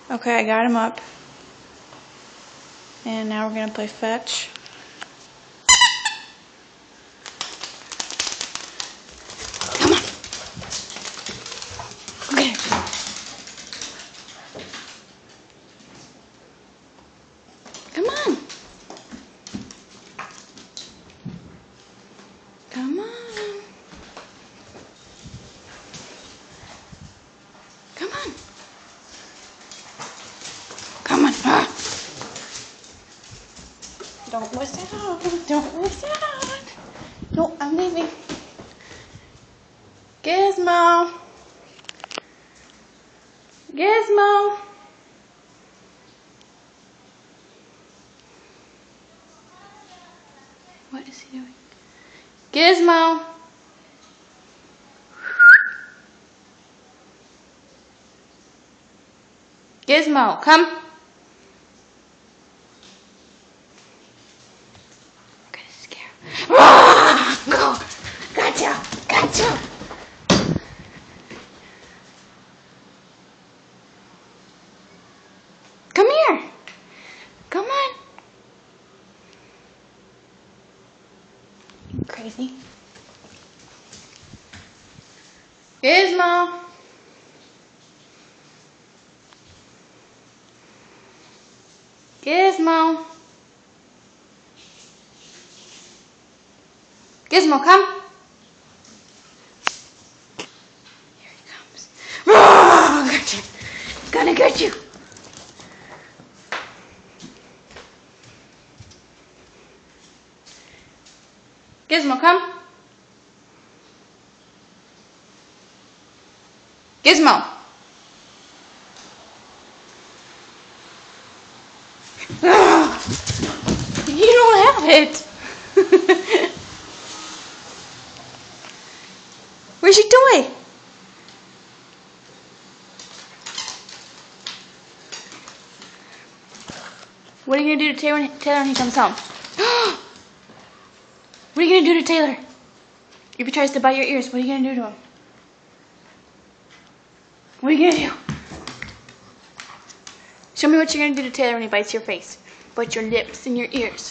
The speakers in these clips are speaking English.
Okay, I got him up. And now we're going to play fetch. Come on. Okay. Come on. Come on. Come on. Come on. Ah. Don't listen out. Don't listen out. No, I'm leaving. Gizmo. Gizmo. What is he doing? Gizmo. Gizmo, come. I'm gonna scare him. Ah! Go. Gotcha. Gotcha. Come here. Come on. You crazy. Gizmo. Gizmo. Gizmo, come. Here he comes. Oh, gotcha. Gonna get you. Gizmo, come. Gizmo. You don't have it. Where's your toy? What are you gonna do to Taylor when he comes home? What are you gonna do to Taylor? If he tries to bite your ears, what are you gonna do to him? What are you gonna do? Show me what you're gonna do to Taylor when he bites your face. Bite your lips and your ears.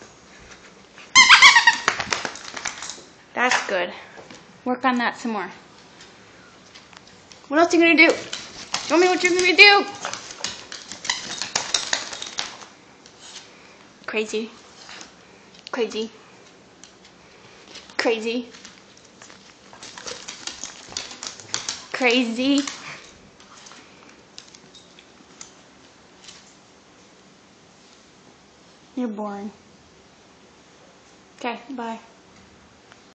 That's good. Work on that some more. What else are you gonna do? Show me what you're gonna do. Crazy. Crazy. Crazy. Crazy. You're boring. Okay, bye.